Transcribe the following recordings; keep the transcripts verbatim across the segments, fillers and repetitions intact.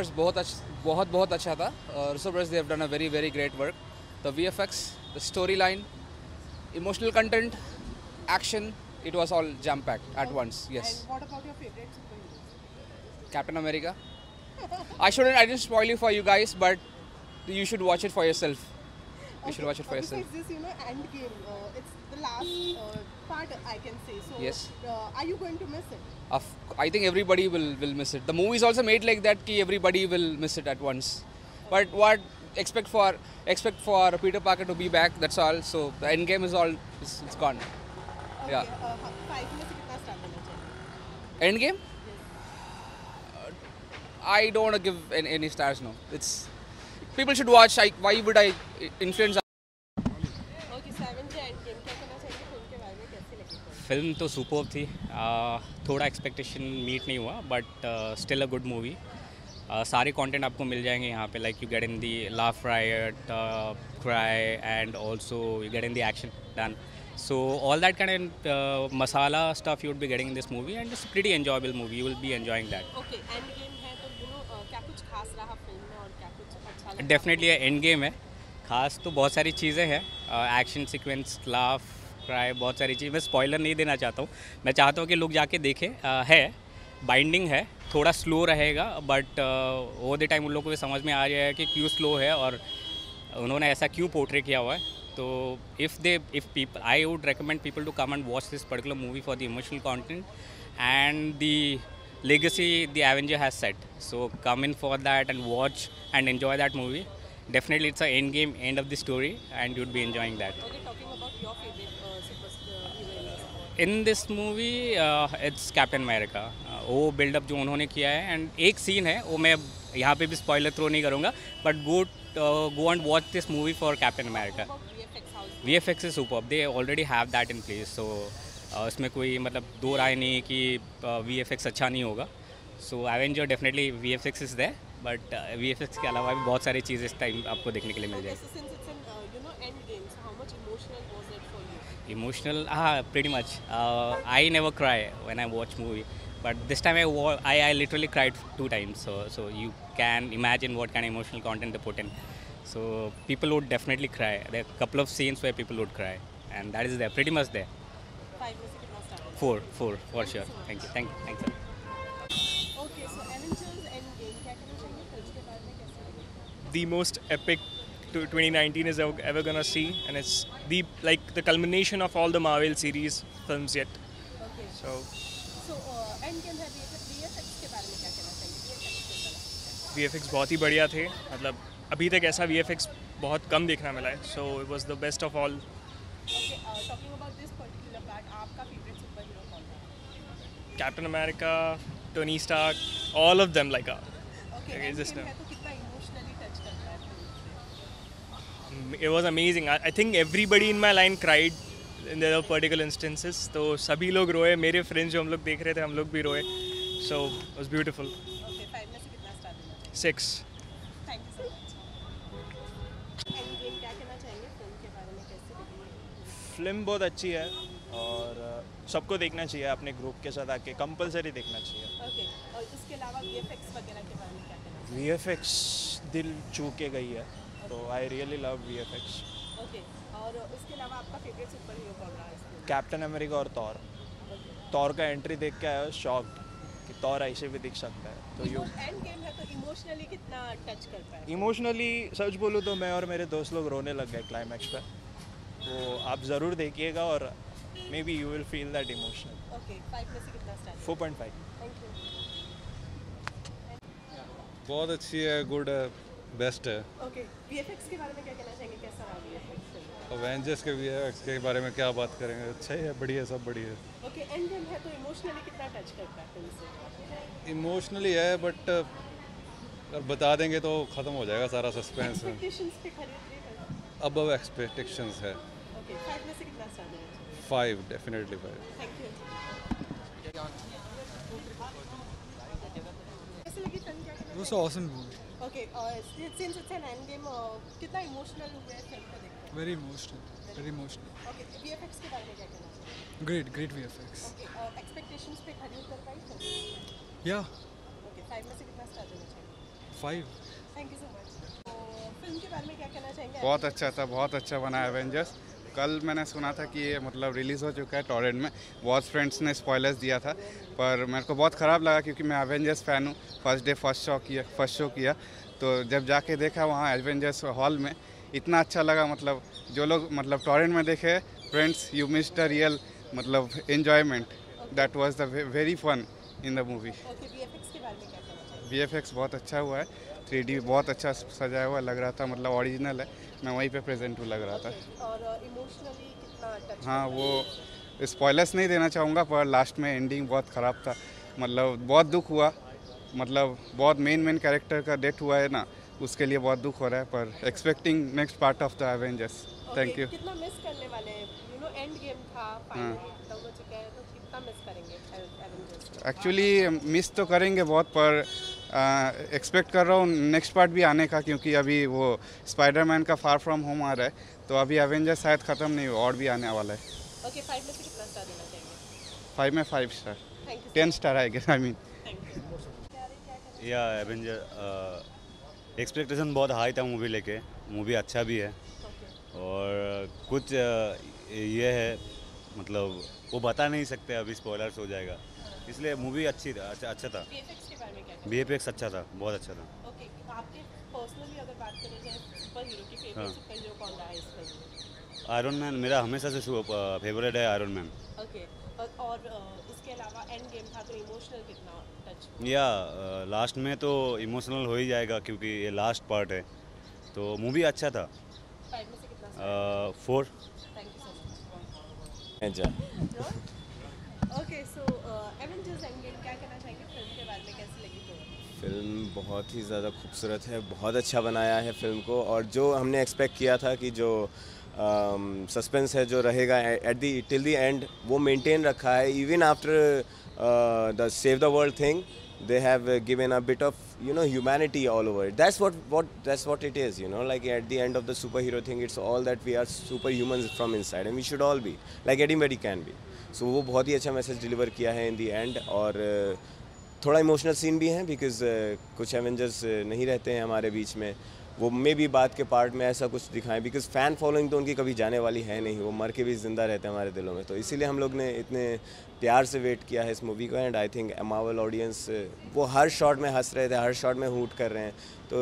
performance बहुत अच्छा बहुत बहुत अच्छा था. Russo brothers, they have done a very very great work. The V F X, the storyline, emotional content, action, it was all jam packed at Okay. once. Yes. And what about your favorite superheroes? Captain America. I shouldn't. I didn't spoil you for you guys, but you should watch it for yourself. You should Okay, watch it for uh, yourself. Besides this, you know, Endgame, uh, it's the last uh, part, I can say. So, Yes. uh, are you going to miss it? Of, I think everybody will, will miss it. The movie is also made like that ki everybody will miss it at once. But what expect for expect for Peter Parker to be back, that's all. So the end game is all it's, it's gone. Okay, Yeah. uh, five में से कितना star देना चाहिए? End game? I don't want to give any, any stars, no. It's people should watch. I, why would I influence? Okay, seven से Endgame क्या कहना चाहिए film के बारे में कैसी लगी? फिल्म तो सुपर्ब थी. आ, थोड़ा एक्सपेक्टेशन मीट नहीं हुआ but still a good movie. सारे कंटेंट आपको मिल जाएंगे यहाँ पे, like you get in the laugh right, cry and also you get in the action done. So all that kind of uh, masala stuff you would be getting in this movie, and it's a pretty enjoyable movie. You will be enjoying that. Okay, Endgame है तो you know uh, क्या कुछ खास रहा film में और क्या कुछ अच्छा लगा? डेफिनेटली एंड गेम है. खास तो बहुत सारी चीज़ें हैं. एक्शन सीक्वेंस, लाफ, क्राई, बहुत सारी चीज़. मैं स्पॉइलर नहीं देना चाहता हूँ. मैं चाहता हूँ कि लोग जाके देखें. uh, है बाइंडिंग है, थोड़ा स्लो रहेगा बट ओवर द टाइम उन लोगों को समझ में आ रहा है कि क्यों स्लो है और उन्होंने ऐसा क्यों पोर्ट्रे किया हुआ है. तो if they if people I would recommend people to come and watch this particular movie for the emotional content and the legacy the Avenger has set. So come in for that and watch and enjoy that movie. Definitely it's a end game, end of the story, and you'd be enjoying that. Okay, talking about your favorite uh, super uh, heroines. In this movie uh, it's Captain America. uh, वो buildup जो उन्होंने किया है and एक scene है वो मैं यहाँ पे भी स्पॉइलर थ्रो नहीं करूँगा but go go and watch this movie for Captain America. About V F X, how's V F X is super. They already have that in place. So इसमें कोई मतलब दो राय नहीं कि वी एफ एक्स अच्छा नहीं होगा. So Avenger definitely V F X is there but V F X के अलावा भी बहुत सारी चीज़ें इस टाइम आपको देखने के लिए मिल Okay, जाएगी. so since it's an uh, you know Endgame, so how much emotional was it for you? Emotional, ah, pretty much. Uh, I never cry when I watch movie, but this time I, wa- I I literally cried two times. So so you can imagine what kind of emotional content they put in. So people would definitely cry. There are a couple of scenes where people would cry, and that is there, pretty much there. Five में से कितना star देना? Four, four for sure. Thank you, thank you, thanks. Okay, so Avengers Endgame क्या कहना चाहिए film के बारे में कैसी लगी? The most epic to twenty nineteen is ever, ever gonna see, and it's the like the culmination of all the Marvel series films yet. Okay. So So uh, Endgame है V F X के बारे में क्या कहना चाहिए? V F X कैसा लगा? V F X बहुत ही बढ़िया थे. मतलब अभी तक ऐसा V F X बहुत कम देखना मिला है. So it was the best of all. Okay, uh, talking about this particular part, आपका favorite superhero कौन था? Captain America, Tony Stark, all of them like. Uh, Okay, Okay, just Endgame now. है तो कितना emotionally touch करता है film से? it was amazing. I, I think everybody in my line cried in their particular instances. तो सभी लोग रोए. मेरे friends जो हम लोग देख रहे थे हम लोग भी रोए. So it was beautiful. Okay, five में से कितना star देना चाहिए? Six. Thank you so much. Endgame क्या कहना चाहेंगे फिल्म के बारे में कैसी लगी? फिल्म बहुत अच्छी है और अ, सबको देखना चाहिए. अपने ग्रुप के साथ आके कंपलसरी देखना चाहिए. Okay, और इसके अलावा V F X वगैरह के बारे में क्या कहना चाहिए? वी एफ एक्स दिल छू के गई है. तो I really love V F X. Okay, और इसके अलावा आपका favorite superhero कौन रहा है इस फिल्म? कैप्टन अमेरिका और तौर. Okay. तौर का एंट्री देख के आया शॉक कि तौर ऐसे भी दिख सकता है. तो यू Endgame है तो emotionally कितना touch करता है? इमोशनली सच बोलूँ तो मैं और मेरे दोस्त लोग रोने लग गए क्लाइमैक्स पे. तो आप ज़रूर देखिएगा और maybe you will feel that emotional. Okay, five में से कितना star? Four point five. Thank you. बहुत अच्छी है, गुड है, बेस्ट है. Okay, V F X के बारे में क्या कहना चाहेंगे? कैसा रहा V F X film? Avengers के वी एफ एक्स के बारे में क्या बात करेंगे. अच्छा ही है, बढ़िया है, सब बढ़िया है. Okay, Endgame है तो emotionally कितना touch करता है फिल्म से? इमोशनली है बट अगर बता देंगे तो ख़त्म हो जाएगा सारा सस्पेंस. Expectations पे खरीद रही है? अब एक्सपेक्टेशंस है. Okay, five में से कितना star देना चाहिए? Five, definitely five. Thank you. कैसी लगी फिल्म क्या कहना It was चाहेंगे? an awesome movie. Okay, uh, since it's an Endgame, uh, कितना emotional हुए फिल्म को देखकर? Very emotional. Very emotional. Okay, V F X के बारे में क्या कहना चाहिए? Great, great V F X. Okay, uh, expectations पे खरी उतर पाई फिल्म? Yeah, Okay, five में से कितना star देना चाहिए? Five. Thank you so much. तो फिल्म के बारे में क्या कहना चाहेंगे? बहुत अच्छा था, बहुत अच्छा बना है एवेंजर्स। कल मैंने सुना था कि ये मतलब रिलीज़ हो चुका है टॉरेंट में, बहुत फ्रेंड्स ने स्पॉयलर्स दिया था, पर मेरे को बहुत ख़राब लगा क्योंकि मैं एवेंजर्स फ़ैन हूँ। फर्स्ट डे फर्स्ट शो किया फर्स्ट शो किया तो जब जाके देखा वहाँ एवेंजर्स हॉल में, इतना अच्छा लगा। मतलब जो लोग मतलब टॉरेंट में देखे, friends you miss the real मतलब enjoyment, that was the very fun in the movie. Okay, VFX के बारे में क्या कहना चाहेंगे? वी एफ एक्स बहुत अच्छा हुआ है, थ्री डी बहुत अच्छा सजाया हुआ लग रहा था, मतलब ओरिजिनल है। मैं वहीं पे प्रेजेंट हूँ लग रहा था। और इमोशनली कितना टच? हाँ, वो स्पॉयलर्स नहीं देना चाहूँगा, पर लास्ट में एंडिंग बहुत ख़राब था। मतलब बहुत दुख हुआ, मतलब बहुत मेन मेन कैरेक्टर का डेथ हुआ है ना, उसके लिए बहुत दुख हो रहा है। पर expecting next part of the Avengers. Thank you. कितना मिस करने वाले हैं? यू नो एंड गेम था, फाइनल खत्म हो चुका है, तो कितना मिस करेंगे एवेंजर्स? एक्चुअली मिस तो करेंगे बहुत, पर एक्सपेक्ट कर रहा हूँ नेक्स्ट पार्ट भी आने का, क्योंकि अभी वो स्पाइडरमैन का फार फ्रॉम होम आ रहा है, तो अभी एवेंजर्स शायद ख़त्म नहीं हुआ, और भी आने वाला है। ओके, फाइव में से कितना स्टार देना चाहेंगे? फाइव में five star, thank you. Ten star आएगा आई मीन। या एवेंजर एक्सपेक्टेशन बहुत हाई था मूवी लेके, मूवी अच्छा भी है, और कुछ ये है मतलब वो बता नहीं सकते, अभी स्पॉयलर्स हो जाएगा, इसलिए मूवी अच्छी था, अच्छा अच्छा था। वीएफएक्स के बारे में क्या कहना? वी एफ एक्स अच्छा था, बहुत अच्छा था। ओके, आपके पर्सनली अगर बात करें जाए सुपर हीरो की, फेवरेट हाँ। सुपर हीरो कौन रहा है इस फिल्म में? आयरन मैन मेरा हमेशा से फेवरेट है, आयरन मैन। ओके, और, और अ, इसके अलावा एंड गेम था, तो इमोशनल कितना टच? या लास्ट में तो इमोशनल हो ही जाएगा क्योंकि ये लास्ट पार्ट है, तो मूवी अच्छा था। फाइव में से कितना star? Four. Thank you so much. Okay, so Avengers end game, क्या कहना चाहेंगे फिल्म के बारे में, कैसी लगी फिल्म? फिल्म बहुत ही ज़्यादा खूबसूरत है, बहुत अच्छा बनाया है फिल्म को, और जो हमने एक्सपेक्ट किया था कि जो सस्पेंस um, है जो रहेगा at the till the end, वो मेंटेन रखा है। Even after the save the world thing, they have uh, given a bit of, you know, humanity all over it. That's what what that's what it is, you know, like at the end of the superhero thing, it's all that we are superhumans from inside, and we should all be like anybody can be. So वो बहुत ही अच्छा message deliver किया है in the end, और uh, थोड़ा emotional scene भी हैं because uh, कुछ एवेंजर्स uh, नहीं रहते हैं हमारे बीच में, वो मे भी बाद के पार्ट में ऐसा कुछ दिखाएं, बिकॉज फ़ैन फॉलोइंग तो उनकी कभी जाने वाली है नहीं, वो मर के भी ज़िंदा रहते हैं हमारे दिलों में, तो इसीलिए हम लोग ने इतने प्यार से वेट किया है इस मूवी को। And I think Marvel audience वो हर शॉट में हंस रहे थे, हर शॉट में हूट कर रहे हैं, तो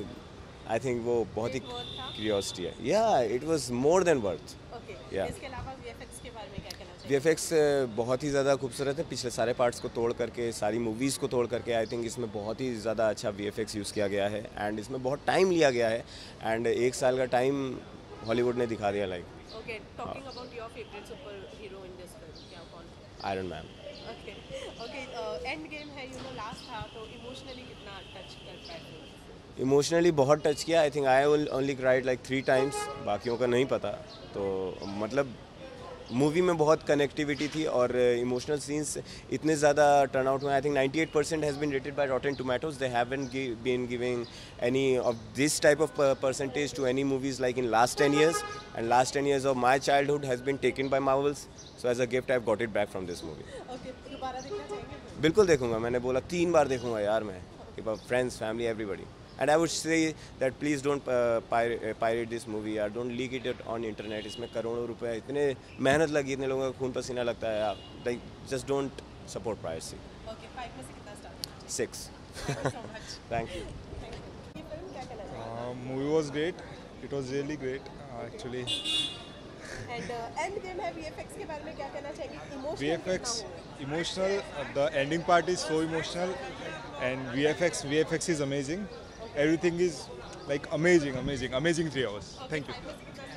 आई थिंक वो बहुत ही क्यूरियोसिटी है। या it was more than worth. Okay, इसके अलावा वीएफएक्स के बारे में क्या कहना चाहिए? वीएफएक्स बहुत ही ज़्यादा खूबसूरत है, पिछले सारे पार्ट्स को तोड़ करके, सारी मूवीज़ को तोड़ करके आई थिंक इसमें बहुत ही ज़्यादा अच्छा वीएफएक्स यूज़ किया गया है, एंड इसमें बहुत टाइम लिया गया है, एंड एक साल का टाइम हॉलीवुड ने दिखा दिया। Like okay, talking about your favourite superhero in this film, क्या कौन? Iron Man. Okay okay, end game है, यू नो लास्ट था, तो इमोशनली कितना टच कर पाए? इमोशनली बहुत टच किया। I think I will only cried like three times, बाकियों का नहीं पता, तो मतलब मूवी में बहुत कनेक्टिविटी थी, और इमोशनल सीन्स इतने ज़्यादा टर्न आउट हुए। I think ninety eight percent has been rated by Rotten Tomatoes, they haven't been giving any of this type of percentage to any movies like in last ten years, and last ten years of my childhood has been taken by Marvels, so as a gift I have got it back from this movie. Okay, दोबारा देखना चाहेंगे? बिल्कुल देखूंगा, मैंने बोला तीन बार देखूंगा यार मैं, friends, family, everybody. And I would say that please don't uh, pirate, uh, pirate this movie, यार, don't leak it on internet. इसमें करोड़ों रुपए, इतने मेहनत लगी, इतने लोगों का खून पसीना लगता है, आप like just don't support piracy. Okay, five में से कितना star? Six. Thank you so much. Thank you. ये फिल्म क्या कहना चाहिए? Uh, movie was great. It was really great, uh, actually. And end game है, वीएफएक्स के बारे में क्या कहना चाहेंगे? Emotional V F X, emotional. Uh, the ending part is so emotional, and V F X, V F X is amazing. Everything is like amazing, amazing, amazing three hours. Thank you.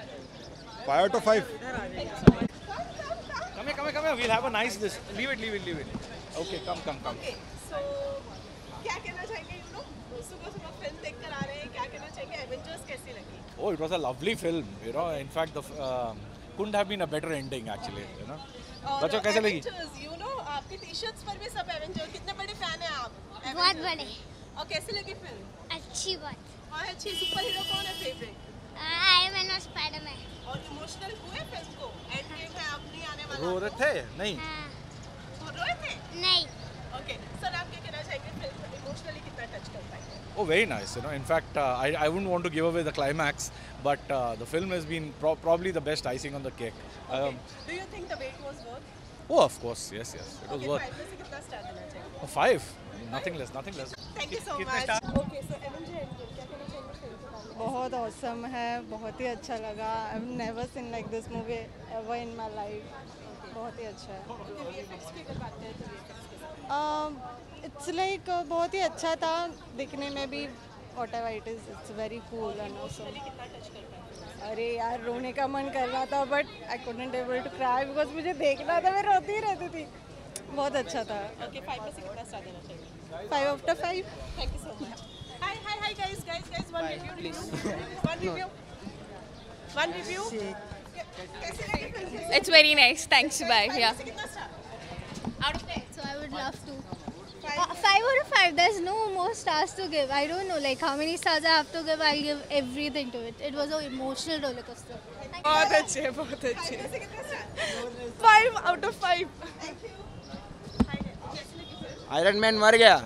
Five out of five. Come here, come here, come here. We'll have a nice this. Leave it, leave it, leave it. Okay, come, come, come. Okay, so क्या कहना चाहेंगे? You know सुबह सुबह film देखकर आ रहे हैं, क्या कहना चाहेंगे? एवेंजर्स कैसी लगी? Oh, it was a lovely film. You know, in fact, the uh, couldn't have been a better ending actually. You know. बच्चों कैसे लगी? यू नो आपके टी-शर्ट्स पर भी सब एवेंजर, कितने बड़े फैन हैं आप? बहुत बड़े। और कैसी लगी फिल्म? अच्छी बात। और अच्छी सुपर हीरो कौन है फेवरेट? आयरन मैन और स्पाइडरमैन। और इमोशनल हुए फिल्म को? एंड गेम है, अब नहीं आने वाला। रो रहे थे? नहीं। हाँ। वो रोए थे? नहीं। ओके, सर आप क्या कहना चाहेंगे? फिल्म इमोशनली कितना टच कर पाए? Oh, very nice. You know, in fact, uh, I I wouldn't want to give away the climax, but uh, the film has been pro- probably the best icing on the cake. Okay. Um, Do you think the wait was worth? oh, of course, yes, yes, it was Okay, worth. five में से कितना star देना चाहिए? Oh, five, nothing less, nothing less. Thank you so much. Okay, so Avenger Endgame क्या कहना चाहेंगे film के बारे में? बहुत औसम है, बहुत ही अच्छा लगा. I've never seen like this movie ever in my life. बहुत ही अच्छा है. Okay, V F X की अगर बात करें तो V F X के साथ. इट्स लाइक बहुत ही अच्छा था दिखने में भी. whatever it is, it's very cool and awesome. कितना टच कर पाए? अरे यार रोने का मन कर रहा था but I couldn't able to cry because मुझे देखना था, मैं रोती ही रहती थी. बहुत अच्छा था. Okay, five में से कितना स्टार देना चाहिए? Five after five. Thank you so much. Hi, hi, hi, guys, guys, guys. One review, review. One review. One review. कैसे लगी film? It's very nice. Thanks. Bye. Yeah. कितना star? Out of ten. So I would love to. Uh, five out of five. There's no more stars to give. I don't know like how many stars I have to give. I'll give everything to it. It was an emotional roller coaster. बहुत अच्छे, बहुत अच्छे. में से कितना star? Five out of five. Thank you. Hi, कैसे लगी film? Iron man मर गया.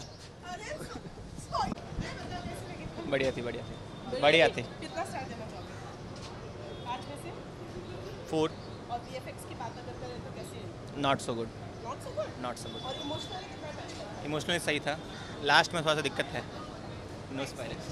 बढ़िया थी, बढ़िया थी, बढ़िया थी. कितना स्टार देना चाहोगे? पाँच में से? फोर. और V F X की बात अगर करें तो कैसी है? Not so good. Not so good. Not so good. और इमोशनली कितना टच कर? इमोशनली सही था. लास्ट में थोड़ा सा दिक्कत है. No spoilers.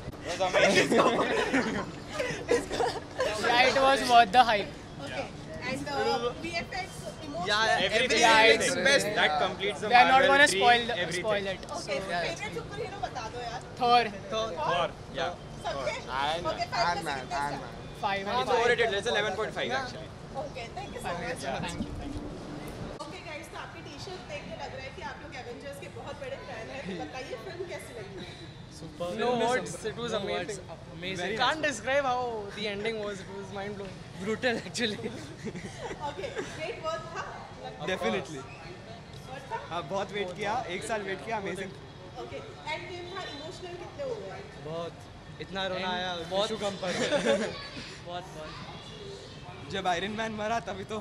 Yeah, it was worth the hype. Okay. And uh, V F X, emotional. Yeah, everything. Yeah, it's best. That completes the They are not Marvel gonna tree, spoil the, everything. spoil it. Okay, so favorite superhero बता दो यार. Thor. Thor. Yeah. सबके? Iron Okay, Man. five Iron में से Man. कितना Iron star? Man. Five and It's five. overrated. There's eleven point five actually. Okay, thank you so much. Thank you. Okay guys, तो आपकी T-shirt देख के लग रहा है कि आप लोग एवेंजर्स के बहुत बड़े फैन हैं. तो बताइए फिल्म कैसी लगी? No words. It was amazing. Amazing. Can't describe how the ending was. It was mind blowing. Brutal actually. Okay, great work था? Definitely. Worth था? हाँ बहुत वेट किया, एक साल वेट किया, अमेजिंग. Okay, end game था, emotional कितने हो गए? बहुत इतना रोना आया बहुत- विशु कम पर. बहुत बहुत. जब आयरन मैन मरा तभी तो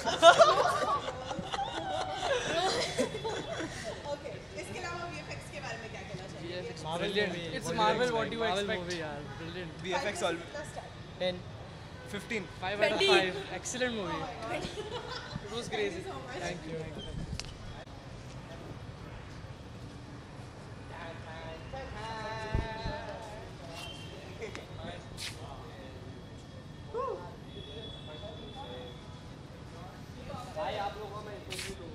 Okay, इसके अलावा V F X के बारे में क्या कहना चाहिए? Brilliant. It's Marvel. What do you expect? Brilliant. V F X all कितना star? Ten. fifteen. Five out of five. Excellent movie. It was crazy. Thank you. भाई आप लोगों में